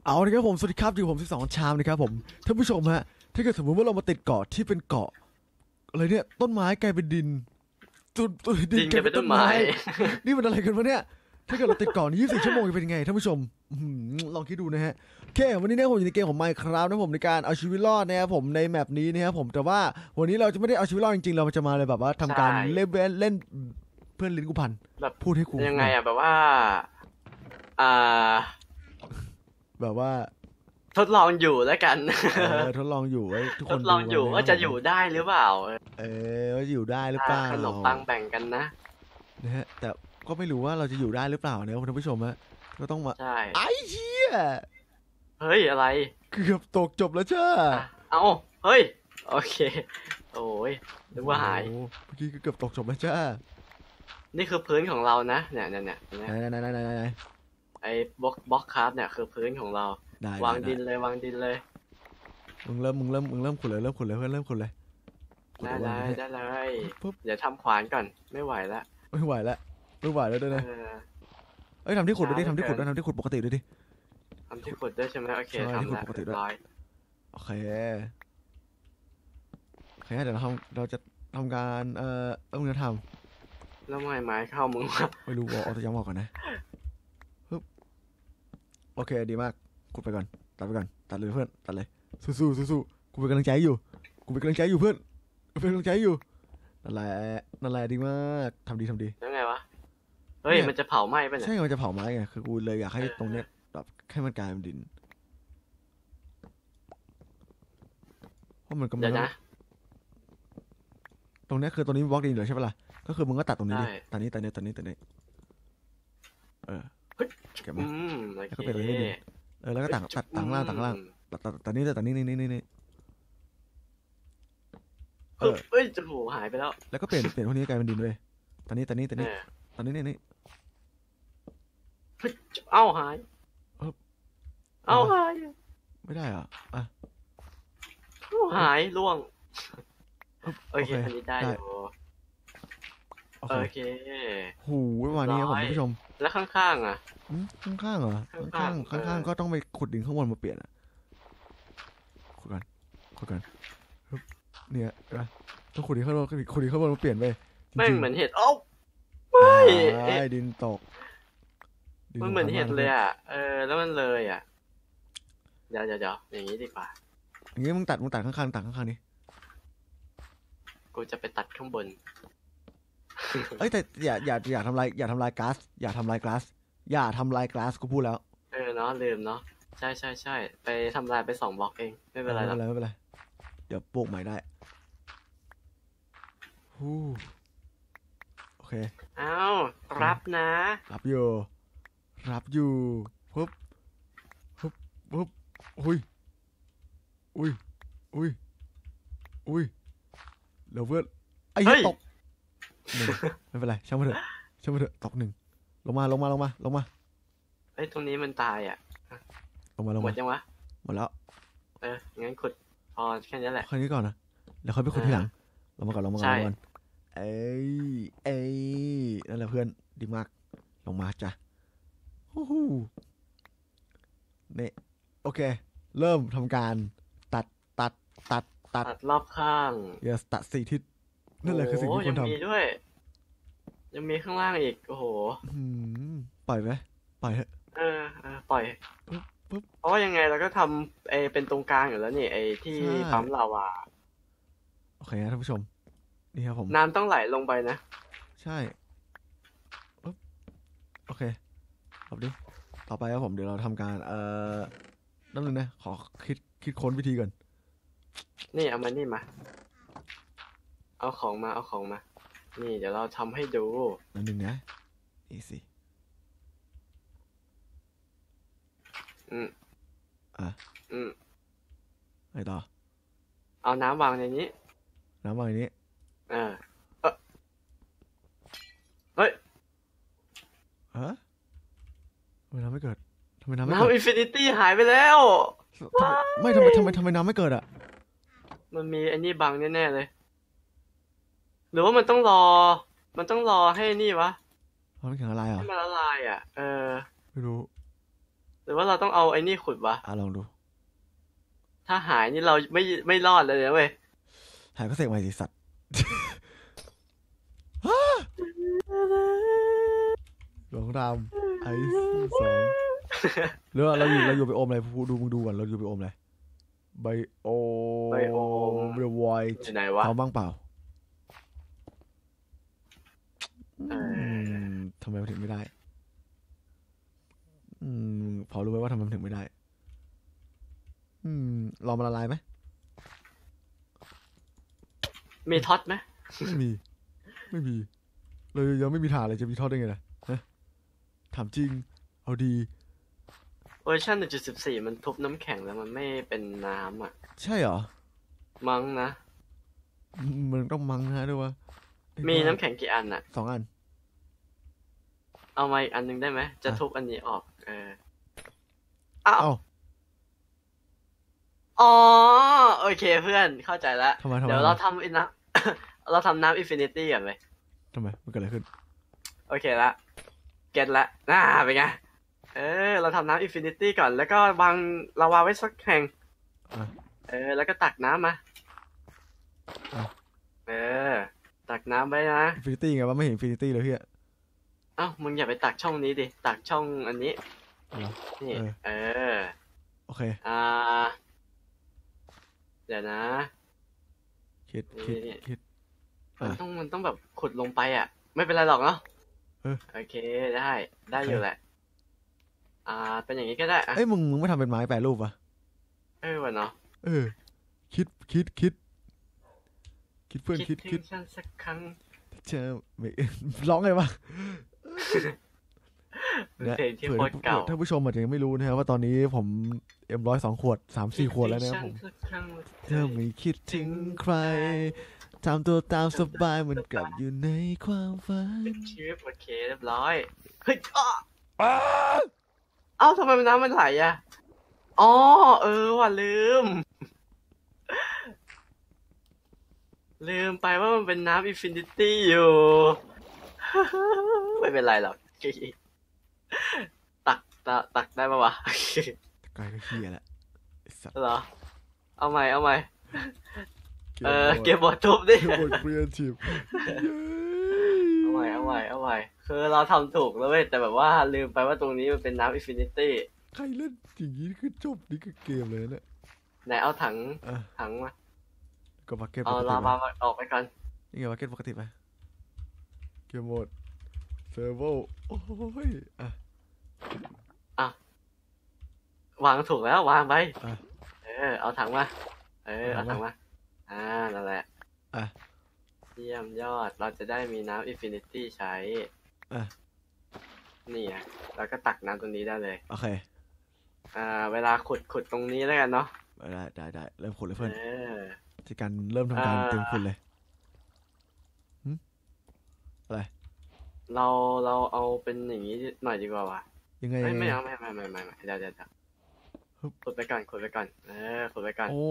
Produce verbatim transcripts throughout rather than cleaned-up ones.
เอาละครับผมสวัสดีครับอยู่ผมสิบสองชามนะครับผมท่านผู้ชมฮะถ้าเกิดสมมติว่าเรามาติดเกาะที่เป็นเกาะอะไรเนี่ยต้นไม้กลายเป็นดินต้นต้นดินกลายเป็นต้นไม้นี่มันอะไรกันวะเนี่ยถ้าเกิดเราติดเกาะนี้ยี่สิบสี่ชั่วโมงจะเป็นยังไงท่านผู้ชมลองคิดดูนะฮะโอเควันนี้เนี่ยผมอยู่ในเกมของ Minecraft นะผมในการเอาชีวิตรอดนะครับผมในแมปนี้นะครับผมแต่ว่าวันนี้เราจะไม่ได้เอาชีวิตรอดจริงๆเราจะมาเลยแบบว่าทำการเล่นเล่นเพื่อนลิ้นกูพันแบบพูดให้กูยังไงอะแบบว่าอ่าแบบว่าทดลองอยู่แล้วกันทดลองอยู่ไว้ทุกคนทดลองอยู่ว่าจะอยู่ได้หรือเปล่าเออว่าอยู่ได้หรือเปล่าขนมปังแบ่งกันนะนะฮะแต่ก็ไม่รู้ว่าเราจะอยู่ได้หรือเปล่าเนี่ยท่านผู้ชมฮะก็ต้องมาใช่ไอ้เชี่ยเฮ้ยอะไรเกือบตกจบแล้วเจ้าเอาเฮ้ยโอเคโอ้ยนึกว่าหายเมื่อกี้เกือบตกจบแล้วจ้านี่คือพื้นของเรานะเนี่ยเนี่ยเนี่ยไหนไหนไหนไหนไหนไอ้บล็อกบล็อกคราฟเนี่ยคือพื้นของเราวางดินเลยวางดินเลยมึงเริ่มมึงเริ่มมึงเริ่มขุดเลยเริ่มขุดเลยเพื่อนเริ่มขุดเลยได้เลยได้เลยเดี๋ยวทำขวานก่อนไม่ไหวแล้วไม่ไหวแล้วไม่ไหวแล้วด้วยนะเอ้ยทำที่ขุดด้วยดิทำที่ขุดด้วยทำที่ขุดปกติด้วยดิทำที่ขุดด้วยใช่ไหมโอเคทำแล้วเรียบร้อยโอเคโอเคเดี๋ยวเราทำเราจะทำการเอ่อเออมึงจะทำแล้วไม้ไม้เข้ามึงวะไม่รู้ว่าเอาตัวย้ำออกก่อนนะปึ๊บโอเคดีมากขุดไปก่อนตัดไปก่อนตัดเลยเพื่อนตัดเลยสู้สู้สู้สู้กูเป็นกำลังใจอยู่กูเป็นกำลังใจอยู่เพื่อนกูเป็นกำลังใจอยู่นั่นแหละนั่นแหละดีมากทำดีทำดียังไงวะเฮ้ยมันจะเผาไหม้ป่ะเนี่ยใช่มันจะเผาไม้ไงคือกูเลยอยากให้ตรงเนี้ยแบบให้มันกลายเป็นดินเพราะมันก็มันตรงนี้คือตรงนี้บล็อกดินเหรอใช่ปะล่ะก็คือมึงก็ตัดตรงนี้ดิตัดนี้ตัดนี้ตัดนี้ตัดนี้เออเก็บมาแล้วก็เป็นตรงนี้ดิเออแล้วก็ตัดตัดตัดล่างตัดล่างตัดตัดตัดนี้ตัดนี้นี่นี่นี่นี่เออเอ้ยจะหูหายไปแล้วแล้วก็เปลี่ยนเปลี่ยนพวกนี้กลายเป็นดินด้วยตัดนี้ตัดนี้ตัดนี้ตัดนี้นี่นี่เอ้าหายเอ้าหายไม่ได้อ่ะอ่ะหายล่วงโอเคอันนี้ได้อยู่โอเคหูประมาณนี้ครับคุณผู้ชมแล้วข้างๆอ่ะข้างๆเหรอข้างๆข้างๆก็ต้องไปขุดดินข้างบนมาเปลี่ยนอ่ะขุดกันขุดกันเนี่ยนะต้องขุดดินข้างบนขุดดินข้างบนมาเปลี่ยนไปไม่เหมือนเห็ดโอ้ไม่ดินตกมันเหมือนเห็ดเลยอ่ะเออแล้วมันเลยอ่ะเดี๋ยวเดี๋ยวเดี๋ยวอย่างนี้ดีกว่าอย่างนี้มึงตัดมึงตัดข้างๆตัดข้างๆนี้กูจะไปตัดข้างบนเอ้ยแต่อย่าอย่าอย่าทำลายอย่าทำลายก๊าซอย่าทำลายก๊าซอย่าทำลายก๊าซกูพูดแล้วเออเนาะลืมเนาะใช่ใช่ใช่ไปทำลายไปสองบล็อกเองไม่เป็นไรหรอกไม่เป็นไรไม่เป็นไรเดี๋ยวปลูกใหม่ได้ฮู้โอเคอ้าวรับนะรับอยู่รับอยู่ปุ๊บปุ๊บปุ๊บอุ้ยอุ้ยอุ้ยอุ้ยเดี๋ยวเพื่อนไอ้ตกไม่เป็นไรช่างมันเถอะช่างมันเถอะตกหนึ่งลงมาลงมาลงมาลงมาไอ้ตรงนี้มันตายอ่ะลงมาลงมาหมดยังวะหมดแล้วเอองั้นขุดพอแค่นี้แหละแค่นี้ก่อนนะแล้วค่อยไปขุดทีหลังลงมาก่อนลงมาก่อนลงมาเอ้ยเอ้ยนั่นแหละเพื่อนดีมากลงมาจ้ะฮู้ฮู้เนี่ยโอเคเริ่มทำการตัดตัดตัดตัดรอบข้างอย่าตัดสี่ทิศนั่นแหละคือสิ่งที่ควรทำยังมีด้วยยังมีข้างล่างอีกโอ้โหปล่อยไหมปล่อยเถอะเออเออปล่อยเพราะว่ายังไงเราก็ทำไอเป็นตรงกลางอยู่แล้วนี่ไอที่ปั๊มลาวาโอเคนะท่านผู้ชมนี่ครับผมน้ำต้องไหลลงไปนะใช่โอเคครับดิต่อไปครับผมเดี๋ยวเราทำการเอ่อนั่นเลยนะขอคิดคิดค้นวิธีก่อนนี่เอามานี่มาเอาของมาเอาของมานี่เดี๋ยวเราทำให้ดูนั่นหนึ่งนะนี่สิอืมอ่ะอืมไงต่อเอาน้ำวางในนี้น้ำวางในนี้เออเออเฮ้ยฮะทำไมน้ำไม่เกิดทำไมน้ำไม่เกิดน้ำอินฟินิตี้หายไปแล้วไม่ทำไมทำไมทำไมน้ำไม่เกิดอ่ะมันมีไอ้นี่บังแน่ๆเลยหรือว่ามันต้องรอมันต้องรอให้นี่วะมันแข็งละลายเหรอให้มันละลายอ่ะเออไม่รู้รือว่าเราต้องเอาไอ้นี่ขุดวะอ่ะลองดูถ้าหายนี่เราไม่ไม่รอดเลยนะเว้ยหายก็เสกใหม่สิสัตว์ หลงรามไอซ์สองหรือว่าเราอยู่เราอยู่ไปอมอะไรดูมึงดูก่อนเราอยู่ไปอมอะไรไบโอไบโอมเดอะไวท์อยู่ไหนวะเอาบ้างเปล่าเออือมทำไมมันถึงไม่ได้ อืมพอรู้ไหมว่าทำไมมันถึงไม่ได้ อืมลองมาละลายไหมมีท็อตไหมไม่มี ไม่มีเลยยังไม่มีฐานเลยจะมีทอดได้ไงล่ะฮะถามจริง เอาดีเวอร์ชัน หนึ่งจุดสิบสี่ มันทุบน้ำแข็งแล้วมันไม่เป็นน้ำอ่ะใช่เหรอมั้งนะมันต้องมังนะด้วยวะไอ้มีบ้าน้ำแข็งกี่อันอ่ะสองอันเอามาอีกอันหนึงได้ไหม จะอ่ะทุบอันนี้ออก เออ อ้าวเอ้าอ๋อ โอเคเพื่อน เข้าใจแล้วทำไมทำไมเดี๋ยวเราทำอินนะ เราทำน้ำอินฟินิตี้กันไหมทำไมมันเกิดอะไรขึ้นโอเคละ เก็ตละน่าเป็นไง เออ เราทำน้ำอินฟินิตี้ก่อน แล้วก็วางลาวาไว้สักแห่งอ่ะเออ แล้วก็ตักน้ำมาอ่ะเออ ตักน้ำไว้นะอินฟินิตี้ไงวะไม่เห็นอินฟินิตี้เลยเฮียเอ้า มึงอย่าไปตักช่องนี้ดิ ตักช่องอันนี้เหรอนี่เออเออโอเคอ่า เดี๋ยวนะคิดคิดนี่คิดมันอ่ะต้องมันต้องแบบขุดลงไปอ่ะ ไม่เป็นไรหรอกเนาะเออโอเค ได้ ได้โอเคอยู่แหละ อ่า เป็นอย่างนี้ก็ได้อ่ะเอ้ยมึงมึงไม่ทำเป็นไม้แปรรูปวะเออวะเนาะเออ คิดคิดคิด คิดเพื่อนคิดคิดถึคิดงฉันสักครั้งเจอไม่ ร้องไงวะเป็นเนี่ยเพลงที่เผื่อโคตรเก่าท่านผู้ชมอาจจะยังไม่รู้นะครับว่าตอนนี้ผมเอ็มร้อยสองขวดสามสี่ขวดแล้วนะครับผมคิดถึงฉันสักครั้งเธอไม่คิดถึงใครทำตัวตามสบายเหมันกลับอยู่ในความฝันเป็นชีวิตโอเคเรียบร้อย เฮ้ยอ้ออ้าเอ้าทำไมน้ำมันไหลอ่ะ อ๋อ เออว่ะลืม ลืมไปว่ามันเป็นน้ำอินฟินิตี้อยู่ ไม่เป็นไรหรอก ตักตักตักได้ปะวะไกลก็เฮียแหละไอ้สัตว์เหรอ เอาใหม่ เอาใหม่เกมเออโหมดเกมบอร์ดทุบดิเกมโหมดครีเอทีฟเอาใหม่ เอาใหม่ เอาใหม่ คือเราทำถูกแล้วเว้ย แต่แบบว่าลืมไปว่าตรงนี้มันเป็นน้ำอินฟินิตี้ใครเล่นอย่างนี้คือจบนี่คือเกมเลยเนี่ยไหนเอาถังอ่ะถังมาก็บักเก็ตปเอากติลาไหมวาออกไปก่อนนี่ไงบักเก็ตปกติไหมเกมโหมดเซอร์โวโอ้ยอ่ะวางถูกแล้ววางไปอ่ะเออ เอาถังมา เออเอาเอาถัถังงมามา อ่า นั่นแหละอ่ะเยี่ยมยอด เราจะได้มีน้ำอินฟินิตี้ใช้อ่ะนี่ไงเราก็ตักน้ำตรงนี้ได้เลยโอเคอ่า เวลาขุดขุดตรงนี้แล้วกันเนาะได้ได้ได้เริ่มขุดเลยเพื่อนเออที่การเริ่มทำการอ่าเตรียมขุดเลยหึอะไรเราเราเอาเป็นอย่างนี้หน่อยดีกว่าวะยังไงไม่ยังไงไม่เอาไม่ไม่ไม่ไม่ไม่เดี๋ยวเดี๋ยวเดี๋ยวฮึบขุดไปก่อนขุดไปก่อน เออ ขุดไปก่อนโอ้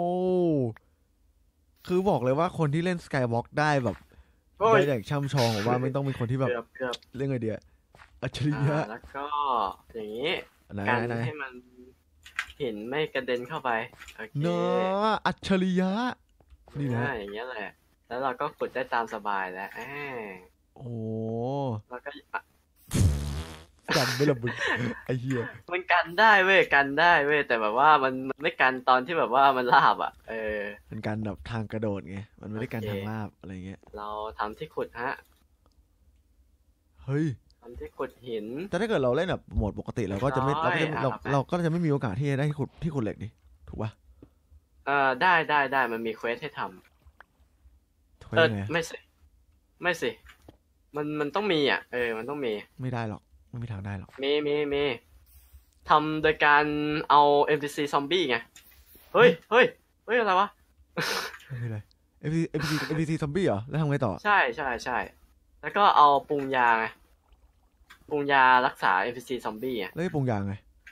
คือบอกเลยว่าคนที่เล่นสกายวอล์กได้แบบโอ้ยได้อย่างช่ำชองผมว่าไม่ต้องเป็นคนที่แบบเกือบเกือบเรื่องไอเดียอัจฉริอ่ายะแล้วก็อย่างนี้ไหนกันไหนไหนให้มันเห็นไม่กระเด็นเข้าไป โอเคเนาะอัจฉริยะ นี่นะอ่าอย่างเงี้ยแหละ แล้วเราก็ขุดได้ตามสบายแล้วแหมโอ้แล้วก็อ่ะจำไม่ละมึงไอ้เหี้ยมันกันได้เว้ยกันได้เว้ยแต่แบบว่ามันมันไม่กันตอนที่แบบว่ามันลาบอ่ะ เออเป็นการแบบทางกระโดดไงมันไม่ได้การโอเคทางลาบอะไรเงี้ยเราทำที่ขุดฮะเฮ้ยทำที่ขุดหินแต่ถ้าเกิดเราเล่นแบบโหมดปกติเราก็จะไม่เราก็จะร้อยเราอ่ะเราก็จะไม่มีโอกาสที่จะได้ที่ขุดที่ขุดเหล็กนี่ถูกป่ะเออได้ได้ได้มันมีเควสให้ทำถูกเออไงไม่สิไม่สิมันมันต้องมีอ่ะเออมันต้องมีไม่ได้หรอกไม่มีทางได้หรอกมีมีมีทำโดยการเอา เอ็ม พี ซี ซอมบี้ไงเฮ้ยเฮ้ยเฮ้ยอะไรวะไม่เป็นไร เอฟ พี เอฟ พี เอฟ พี ซี ซอมบี้เหรอแล้วทำไงต่อใช่ใช่ใช่แล้วก็เอาปรุงยาไงปรุงยารักษา เอ็ม พี ซี ซอมบี้อ่ะแล้วไอ้ปรุงยางไง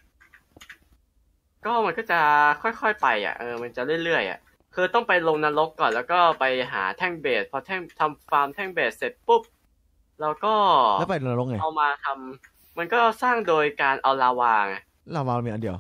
ก็มันก็จะค่อยๆไปอ่ะเออมันจะเรื่อยๆอ่ะคือต้องไปลงนรกก่อนแล้วก็ไปหาแท่งเบสพอแท่งทำฟาร์มแท่งเบสเสร็จปุ๊บแล้วก็แล้วไปนรกไงเอามาทำมันก็สร้างโดยการเอาลาวาไงลาวามีอันเดียว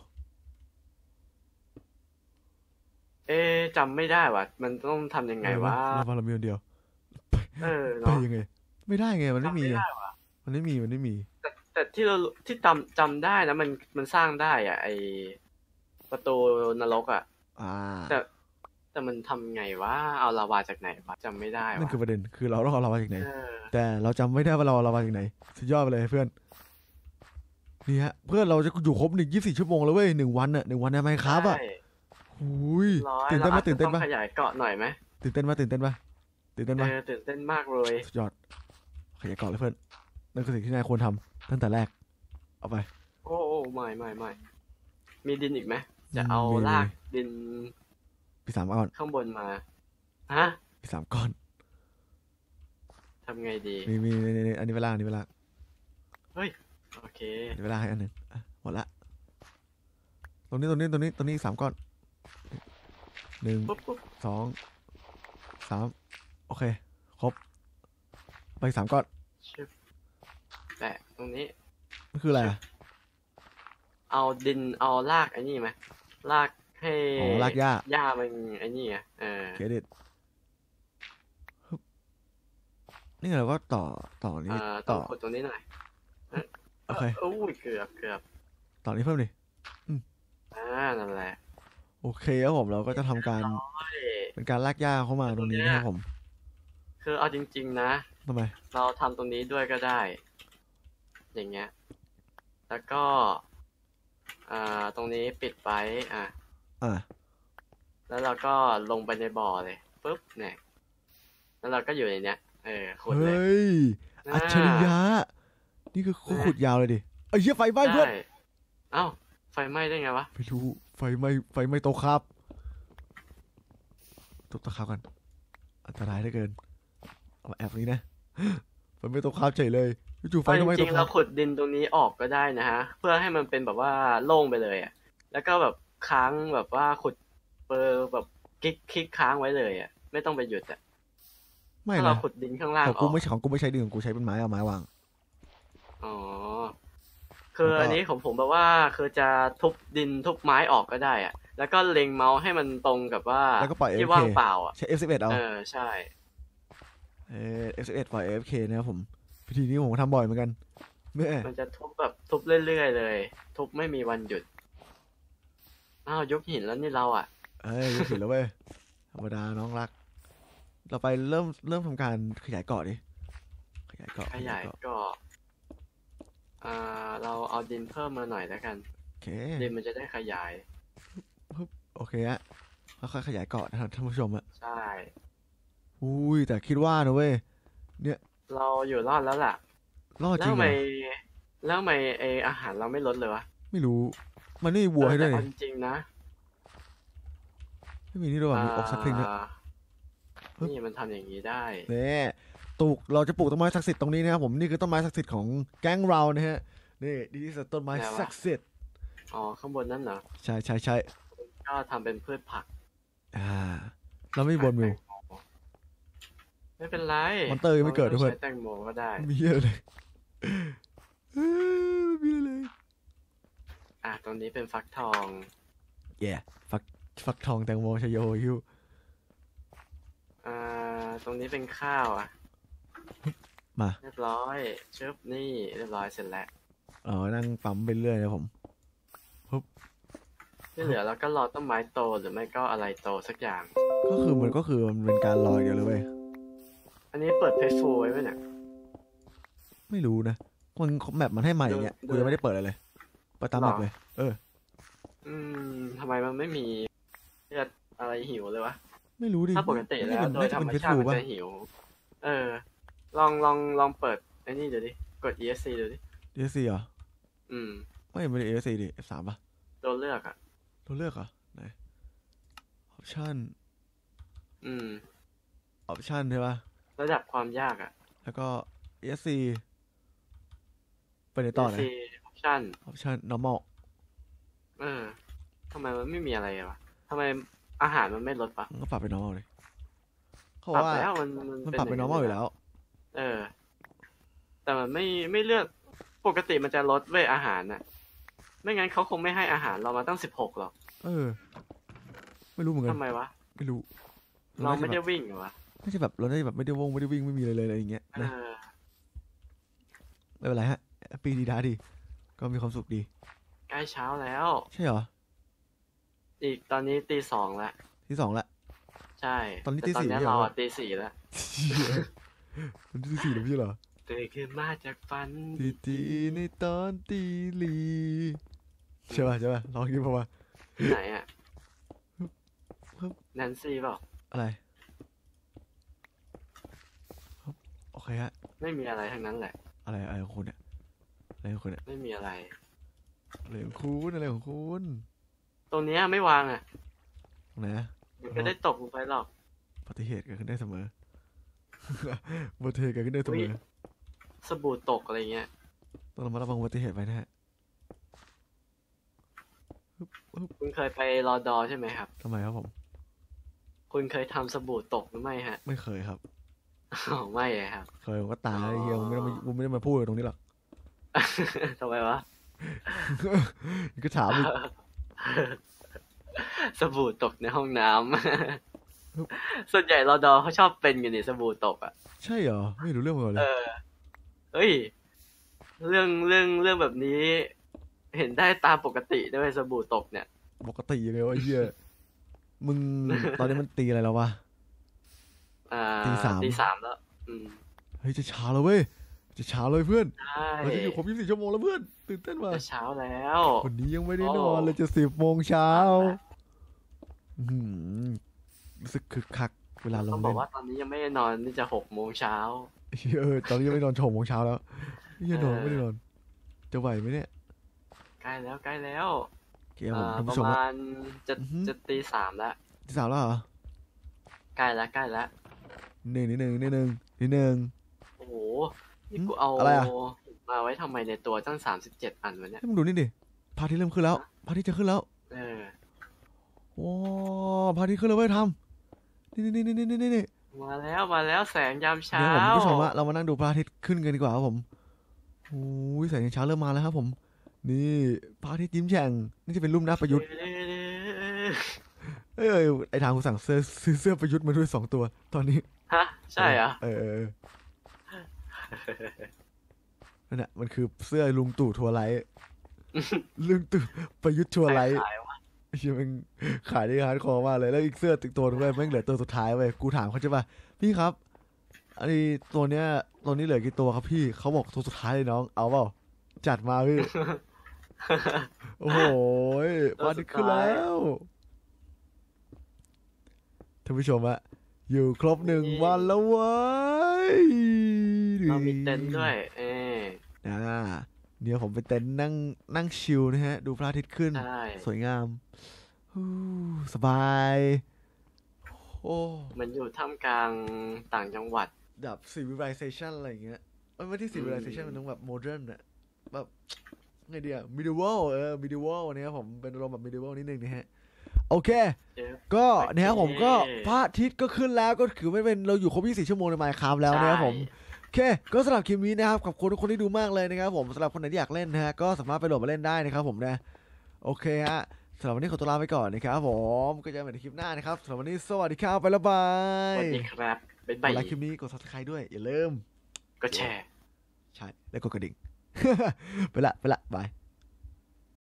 เอ๊ะจำไม่ได้ว่ะมันต้องทำยังไงวะลาวาเรามีอันเดียวเออไปเนาะยังไง ไม่ได้ไงมันไม่จำมีไม่ไงได้ว่ะมันไม่มีมันไม่มีแต่แต่ที่เราที่จำจำได้นะมันมันสร้างได้อ่ะไอประตูนรกอ่ะอ่าแต่แต่มันทำไงวะเอาลาวาจากไหนวะจำไม่ได้นั่นวะคือประเด็นคือเราต้องเอาลาวาจากไหนเออแต่เราจำไม่ได้ว่าเราเอาลาวาจากไหนสุดยอดไปเลยเพื่อนนี่ฮะเพื่อนเราจะอยู่ครบหนึ่งยี่สิบสี่ชั่วโมงแล้วเว้ยหนึ่งวันน่ะหนึ่งวันในไมค์ครับอ่ะใช่หุยร้อยตื่นเต้นเราปะอาจตื่จะนเต้ต้นองปะขยายเกาะหน่อยไหมตื่นเต้นปะตื่นเต้นปะตื่นเต้นเอปะอตื่นเต้นมากเลยสุดยอดขยายเกาะเลยเพื่อนนั่นคือสิ่งที่นายควรทำตั้งแต่แรกเอาไปโอ้โอ้ไม่ไม่ไม่มีดินอีกไหมจะเอามีลากดินมีสามก้อนข้างบนมาฮะมีสามก้อนทำไงดีมีมีนี่นี่อันนี้เวลาอันนี้เวลาโอเคอันนี้เวลาให้อันหนึ่งอ่ะหมดละตรงนี้ตรงนี้ตรงนี้ตรงนี้อีกสามก้อนหนึ่งปุ๊บปุ๊บสองสามโอเคครบไปอีกสามก้อนชึบแปะตรงนี้มันคืออะไรอ่ะเอาดินเอาลากไอ้นี่ไหมลากให้อ๋อลากหญ้าหญ้ามันไอ้นี่ไงเออเครดิตฮึบนี่ไงเราก็ต่อต่อเอนี้อต้ต่อองขุดตรงนี้หน่อยโอเคโอ้ยเกือบเกือบต่อนี้เพิ่มดิอ่านั่นแหละโอเคครับผมเราก็จะทำการเฮ้ยเป็นการลากหญ้าเข้ามาตรงนี้นะครับผมคือเอาจริง ๆ นะทำไมเราทำตรงนี้ด้วยก็ได้ อย่างเงี้ย แล้วก็ อ่า ตรงนี้ปิดไว้อ่ะอ่ะแล้วเราก็ลงไปในบ่อเลยปุ๊บเนี่ย แล้วเราก็อยู่ในเนี้ย เออขุดเลยเฮ้ยอัจฉริยะนี่คือขุดยาวเลยดิไอ้เหี้ยไฟไหม้เพื่อนใช่เอ้า ไฟไหม้ได้ไงวะไม่รู้ไฟไหม้ไฟไหม้โตะครับตกตะครับกันอันตรายเหลือเกินเอามาแอบนี้นะไฟไหม้โตะครับเฉยเลยจู่ๆไฟเพราะก็ไหม้จโตะริงๆครัเราบขุดดินตรงนี้ออกก็ได้นะฮะ เพื่อให้มันเป็นแบบว่าโล่งไปเลยอ่ะ แล้วก็แบบค้างแบบว่าขุดเปอร์แบบคลิกคลิกค้างไว้เลยอ่ะ ไม่ต้องไปหยุดอ่ะไม่ถ้าเรานะขุดดินข้างล่างของอกูอกไม่ใช่ของกูไม่ใช้ดินของกูใช้เป็นไม้เอาไม้วางอ๋อ คือแล้วก็อันนี้ของผมแบบว่าคือจะทุบดินทุบไม้ออกก็ได้อ่ะ แล้วก็เล็งเมาส์ให้มันตรงกับว่าแล้วก็ปล่อยที่เอฟว่างเคเปล่าอ่ะใช้ เอฟ สิบเอ็ด เอาเออ ใช่เออ เอฟ สิบเอ็ด ปล่อย เอฟ เค นะครับผมวิธีนี้ผมทำบ่อยเหมือนกันแม่มันจะทุบแบบทุบเรื่อยๆเลย ทุบไม่มีวันหยุด อ้าวยกหินแล้วนี่เราอ่ะเอ้ยรู้สึกแล้วเว้ยธรรมดาน้องรัก เราไปเริ่มเริ่มทำการขยายเกาะดิขยายเกาะขยายเกาะก็ อ่า เราเอาดินเพิ่มมาหน่อยแล้วกันโอเคดินมันจะได้ขยายโอเคฮะค่อยๆขยายเกาะนะครับท่านผู้ชมอะใช่อุ้ยแต่คิดว่านะเว้ยเราอยู่รอดแล้วล่ะรอดแล้จริวงทำเหรไมอแล้วทำไมไออาหารเราไม่ลดเลยวะไม่รู้ มันไม่มีวัวให้ด้วยเออนี่แต่เอาจริงๆนะไม่มีนี่ด้วยว่ะมีออกสักครึ่งด้วยอ่านี่มันทำอย่างนี้ได้เนี่ยปลูกเราจะปลูกต้นไม้ศักดิ์สิทธิ์ตรงนี้นะครับผมนี่คือต้นไม้ศักดิ์สิทธิ์ของแก๊งเรานะฮะนี่ดีที่สุดต้นไม้ไหนวะศักดิ์สิทธิ์อ๋อ ข้างบนนั่นเหรอใช่ใช่ใช่ก็ทำเป็นพืชผักอ่าเราไม่บนมิวไม่เป็นไรมอนเตอร์ยังไม่เกิดด้วยเพื่อนใช้แตงโมก็ได้ไม่มีอะไรเลยเอ้ยไม่มีอะไรเลยอ่ะ ตรงนี้เป็นฟักทองแย่ฟักฟักทองแตงโมชโยฮิวอ่า ตรงนี้เป็นข้าวอ่ะมาเรียบร้อยชึบนี่เรียบร้อยเสร็จแล้วเออนั่งปั๊มไปเรื่อยนะผมที่เหลือเราก็รอต้นไม้โตหรือไม่ก็อะไรโตสักอย่างก็คือมันก็คือมันเป็นการลอยเดียวเลยเว้ยอันนี้เปิดเพจฟูไว้ไหมเนี่ยไม่รู้นะมันแมปมันให้ใหม่อย่างเงี้ยดูกูยังไม่ได้เปิดอะไรเลยไปตามแมปเลย เอออืมทำไมมันไม่มีเลือดอะไรหิวเลยวะไม่รู้ดิถ้าปกติแล้วมันโดยน่าธจะรรเป็นมเฟซชาติบูมันป่ะจะหิว เออ ลองลองลองเปิดไอ้นี่ดูดิ กด อี เอส ซี ดูดิดีซีเหรออืมไม่ไม่ได้เอซีดิ เอฟ สามป่ะตัวเลือกอ่ะเราเลือกเหรอไหนออปชั่นอืมออปชั่นใช่ป่ะระดับความยากอ่ะแล้วก็ เอสซีไปในต่อไหนอี ซี option ออปชั่น normal เออทำไมมันไม่มีอะไรวะทำไมอาหารมันไม่ลดปะมันก็ปรับไป normal เลยเขาปรับว่าแล้วมันมันปรับไป normal อยู่แล้วเออ แต่มันไม่ไม่เลือกปกติมันจะลดเว้ยอาหารน่ะไม่งั้นเขาคงไม่ให้อาหารเรามาตั้งสิบหกหรอกเออ ไม่รู้เหมือนกันทำไมวะไม่รู้เราไม่ได้น่าจะแบบวิ่งเหรอวะน่าจะแบบเราได้แบบไม่ได้วงไม่ได้วิ่งไม่มีอะไรเลยอะไรอย่างเงี้ยเอนะอไม่เป็นไรฮะปีดีดาดีก็มีความสุขดีใกล้เช้าแล้วใช่เหรออีกตอนนี้ตีสองแล้วที่สองละใช่ตอนนี้แต่ตีตอนสี่นี้ไม่ใช่เหรเราออะตีสี่แล้วมันที่สี่หรือไม่ใช่เหรอตื่นขึ้นมาจากฝันตีตีในตอนตีลีใช่ป่ะใช่ป่ะลองกินพอมาไหนอะครับแนนซี่เปล่าอะไรครับโอเคฮะไม่มีอะไรทั้งนั้นแหละอะไรอะไรของคุณเนี่ยอะไรของคุณเนี่ยไม่มีอะไรอะไรของคุณอะไรของคุณตรงเนี้ยไม่วางอะตรงไหนนะเดี๋ยวก็ได้ตกลงไปหรอกอุบัติเหตุเกิดขึ้นได้เสมอ อุบัติเหตุเกิดขึ้นได้เสมอสบู่ตกอะไรเงี้ยต้องระมัดระวังอุบัติเหตุไว้นะฮะคุณเคยไปรอดอใช่ไหมครับทำไมครับผมคุณเคยทำสบู่ตกหรือไม่ฮะไม่เคยครับอ๋อไม่อะครับเคยผมก็ตายไอ้เฮียมึงไม่ได้มามึงไม่ได้มาพูดตรงนี้หรอกทำไมวะก็ถามอีกสบู่ตกในห้องน้ำ ส่วนใหญ่รอดอเขาชอบเป็นกันนี่สบู่ตกอ่ะใช่เหรอไม่รู้เรื่องมาก่อนเลเอย อ เฮ้ย เรื่องเรื่องเรื่องแบบนี้ เห็นได้ตามปกติด้วยสบู่ตกเนี่ยปกติยังไงวะไอ้เฮียมึง ตอนนี้มันตีอะไรแล้ววะอ่าตีสามตีสามแล้ว อืมเฮ้ยจะเช้าแล้วเว้ยจะเช้าเลยเพื่อนใช่เราจะอยู่ครบยี่สิบสี่ชั่วโมงแล้วเพื่อนตื่นเต้นว่ะจะเช้าแล้ววันนี้ยังไม่ได้นอนโอ้เลยจะสิบโมงเช้าอื้อหือรู้สึกคึกคักเวลาลต้องงบอเล่กนว่าตอนนี้ยังไม่ได้นอนนี่จะหกโมงเช้าเออตอนนี้ยังไม่นอนโฉมโมงเช้าแล้วยังนอนเออไม่ได้นอนจะไหวไหมเนี่ยใกล้แล้วใกล้แล้วโอเคผมอ่าท่านปผู้ระชมมาณจะอือฮึจะตีสามแล้วที่สามแล้วเหรอใกล้แล้วใกล้แล้วหนึ่งนิดหนึ่งนิดหนึ่งนิดหนึ่งโอ้โห นี่กูเอาอะไรอะมาไว้ทำไมในตัวตั้งสามสิบเจ็ดอันวะเนี่ยให้มึงดูนี่ดิพระอาทิตย์เริ่มขึ้นแล้วพระอาทิตย์จะขึ้นแล้วเออว้าวพระอาทิตย์ขึ้นแล้วเว้ยทำนี่นี่นี่นี่นี่นี่มาแล้วมาแล้วแสงยามเช้าเดี๋ยวผมผู้ชมอะเรามานั่งดูพระอาทิตย์ขึ้นกันดีกว่าครับผมโอ้ยแสงเช้าเริ่มมาแล้วครับผม นี่พระอาทิตย์ยิ้มแฉ่งนี่จะเป็นรูปหน้าประยุทธ์เอ้ยไอ้ทางกูสั่งเสื้อซื้อเสื้อประยุทธ์มาด้วยสองตัว ตอนนี้ฮะ ใช่เหรอเออเออเออนั่นแหละมันคือเสื้อลุงตู่ทัวร์ไลท์ลุงตู่ประยุทธ์ทัวร์ไลท์ขายวะไอ้เหี้ยมันขายได้ฮาร์ดคอร์มากเลยแล้วอีกเสื้อติดตัวนึงเลยแม่งเหลือตัวสุดท้ายเว้ยกูถามเขาใช่ป่ะพี่ครับอันนี้ตัวเนี้ยตัวนี้เหลือกี่ตัวครับพี่เขาบอกตัวสุดท้ายเลยน้องเอาเปล่าจัดมาพี่ โอ้โหวันนี้ขึ้นแล้วท่านผู้ชมอะอยู่ครบหนึ่งวันแล้วเว้ยเรามีเต็นท์ด้วย เอออ่าเดี๋ยวผมไปเต็นท์นั่งนั่งชิลนะฮะ ดูพระอาทิตย์ขึ้นใช่สวยงามฮู้สบาย โอ้เหมันอยู่ท่ามกลางต่างจังหวัดดับ civilization อะไรอย่างเงี้ยเอ้ยไม่ที่ civilization มันต้องแบบ modern อะแบบไงเดีย medieval เออ medieval เนี่ยครับผมเป็นอารมณ์แบบ medieval นิดนึงนะฮะ โอเคเจ็บก็โอเคนะครับผมก็พระอาทิตย์ก็ขึ้นแล้วก็ถือไม่เป็นเราอยู่ครบยี่สิบสี่ชั่วโมงใน Minecraft แล้วนะครับผม โอเค ก็สำหรับคลิปนี้นะครับขอบคุณทุกคนที่ดูมากเลยนะครับผมสำหรับคนไหนที่อยากเล่นนะฮะก็สามารถไปโหลดมาเล่นได้นะครับผมนะโอเคฮะสำหรับวันนี้ขอตัวลาไปก่อนนะครับผมก็เจอกันใหม่ในคลิปหน้านะครับสำหรับวันนี้สวัสดีครับไปและบาสยวัสดีครับ บ๊ายกบายดไลค์คลิปนี้กด subscribe ด้วยอย่าลืมกดแชร์ใช่แล้วกดกระดิ่ง ไปละไปละบาย